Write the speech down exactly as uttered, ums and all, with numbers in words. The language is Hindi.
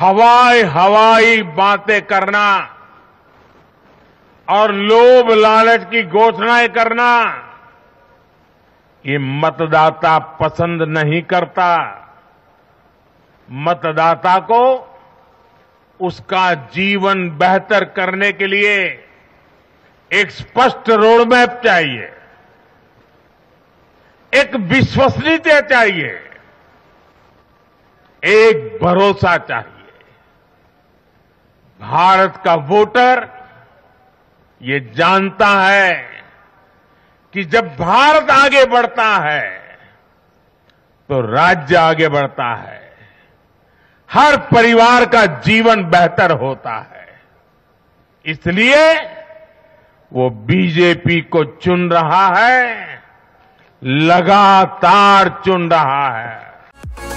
हवाई हवाई बातें करना और लोभ लालच की घोषणाएं करना ये मतदाता पसंद नहीं करता। मतदाता को उसका जीवन बेहतर करने के लिए एक स्पष्ट रोडमैप चाहिए, एक विश्वसनीयता चाहिए, एक भरोसा चाहिए। भारत का वोटर ये जानता है कि जब भारत आगे बढ़ता है तो राज्य आगे बढ़ता है, हर परिवार का जीवन बेहतर होता है। इसलिए वो बीजेपी को चुन रहा है, लगातार चुन रहा है।